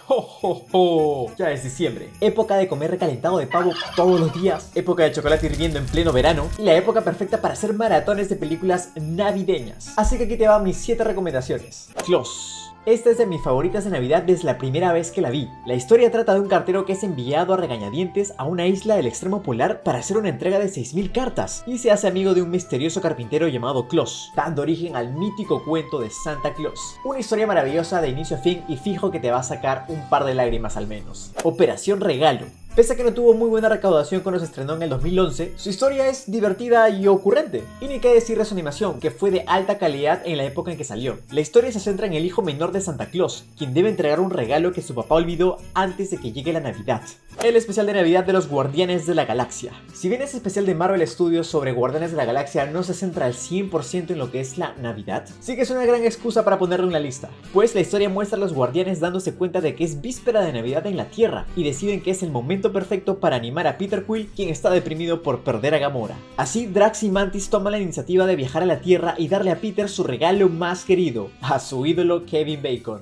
¡Jo, jo, jo! Ya es diciembre, época de comer recalentado de pavo todos los días, época de chocolate hirviendo en pleno verano y la época perfecta para hacer maratones de películas navideñas. Así que aquí te van mis 7 recomendaciones. Klaus. Esta es de mis favoritas de Navidad desde la primera vez que la vi. La historia trata de un cartero que es enviado a regañadientes a una isla del extremo polar para hacer una entrega de 6000 cartas y se hace amigo de un misterioso carpintero llamado Klaus, dando origen al mítico cuento de Santa Claus. Una historia maravillosa de inicio a fin y fijo que te va a sacar un par de lágrimas al menos. Operación Regalo. Pese a que no tuvo muy buena recaudación cuando se estrenó en el 2011, su historia es divertida y ocurrente. Y ni qué decir de su animación, que fue de alta calidad en la época en que salió. La historia se centra en el hijo menor de Santa Claus, quien debe entregar un regalo que su papá olvidó antes de que llegue la Navidad. El especial de Navidad de los Guardianes de la Galaxia. Si bien ese especial de Marvel Studios sobre Guardianes de la Galaxia no se centra al 100% en lo que es la Navidad, sí que es una gran excusa para ponerlo en la lista, pues la historia muestra a los Guardianes dándose cuenta de que es víspera de Navidad en la Tierra y deciden que es el momento perfecto para animar a Peter Quill, quien está deprimido por perder a Gamora. Así, Drax y Mantis toman la iniciativa de viajar a la Tierra y darle a Peter su regalo más querido, a su ídolo Kevin Bacon.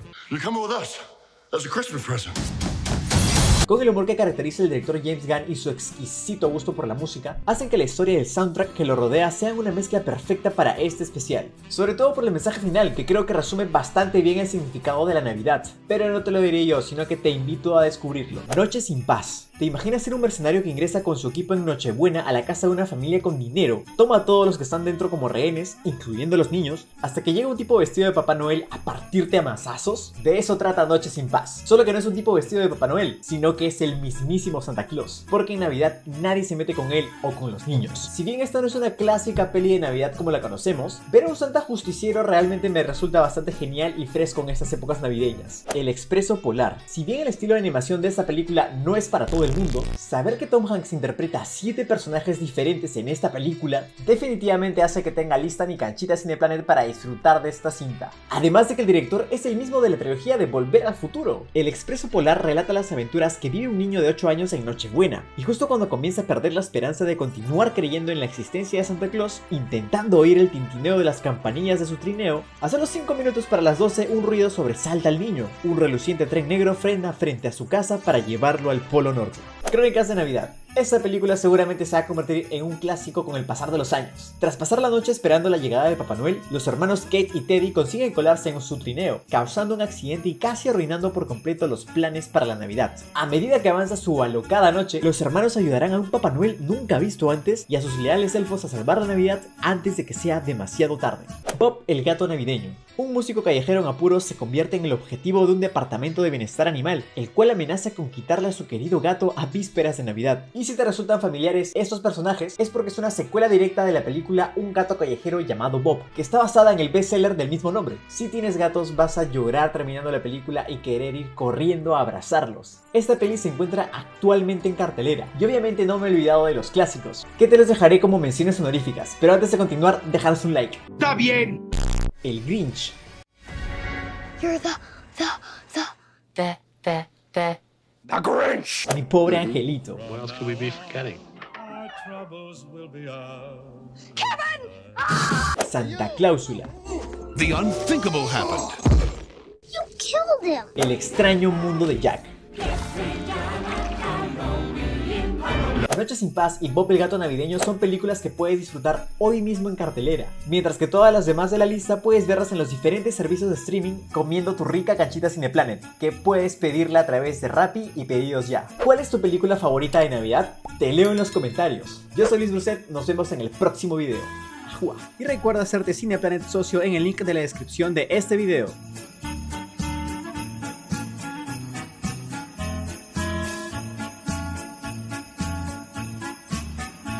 Con el humor que caracteriza el director James Gunn y su exquisito gusto por la música, hacen que la historia y el soundtrack que lo rodea sean una mezcla perfecta para este especial. Sobre todo por el mensaje final, que creo que resume bastante bien el significado de la Navidad. Pero no te lo diré yo, sino que te invito a descubrirlo. Noche sin paz. ¿Te imaginas ser un mercenario que ingresa con su equipo en Nochebuena a la casa de una familia con dinero, toma a todos los que están dentro como rehenes, incluyendo a los niños, hasta que llega un tipo vestido de Papá Noel a partirte a mazazos? De eso trata Noche sin paz. Solo que no es un tipo vestido de Papá Noel, sino que es el mismísimo Santa Claus, porque en Navidad nadie se mete con él o con los niños. Si bien esta no es una clásica peli de Navidad como la conocemos, ver a un Santa justiciero realmente me resulta bastante genial y fresco en estas épocas navideñas. El Expreso Polar. Si bien el estilo de animación de esta película no es para todo el mundo, saber que Tom Hanks interpreta a 7 personajes diferentes en esta película definitivamente hace que tenga lista mi canchita Cineplanet para disfrutar de esta cinta. Además de que el director es el mismo de la trilogía de Volver al Futuro. El Expreso Polar relata las aventuras que vive un niño de 8 años en Nochebuena, y justo cuando comienza a perder la esperanza de continuar creyendo en la existencia de Santa Claus, intentando oír el tintineo de las campanillas de su trineo, hace los 5 minutos para las 12 un ruido sobresalta al niño. Un reluciente tren negro frena frente a su casa para llevarlo al Polo Norte. Crónicas de Navidad. Esta película seguramente se va a convertir en un clásico con el pasar de los años. Tras pasar la noche esperando la llegada de Papá Noel, los hermanos Kate y Teddy consiguen colarse en su trineo, causando un accidente y casi arruinando por completo los planes para la Navidad. A medida que avanza su alocada noche, los hermanos ayudarán a un Papá Noel nunca visto antes y a sus leales elfos a salvar la Navidad antes de que sea demasiado tarde. Bob el gato navideño. Un músico callejero en apuros se convierte en el objetivo de un departamento de bienestar animal, el cual amenaza con quitarle a su querido gato a vísperas de Navidad. Y si te resultan familiares estos personajes, es porque es una secuela directa de la película Un gato callejero llamado Bob, que está basada en el bestseller del mismo nombre. Si tienes gatos, vas a llorar terminando la película y querer ir corriendo a abrazarlos. Esta peli se encuentra actualmente en cartelera, y obviamente no me he olvidado de los clásicos, que te los dejaré como menciones honoríficas, pero antes de continuar, dejaros un like. ¡Está bien! El Grinch. You're the Grinch! Mi pobre angelito. What else could we be forgetting? Santa Cláusula. The unthinkable happened. You killed him. El extraño mundo de Jack. Noche sin paz y Bob el gato navideño son películas que puedes disfrutar hoy mismo en cartelera, mientras que todas las demás de la lista puedes verlas en los diferentes servicios de streaming comiendo tu rica canchita Cineplanet, que puedes pedirla a través de Rappi y Pedidos Ya. ¿Cuál es tu película favorita de Navidad? Te leo en los comentarios. Yo soy Luis Bruset, nos vemos en el próximo video. Y recuerda hacerte Cineplanet socio en el link de la descripción de este video.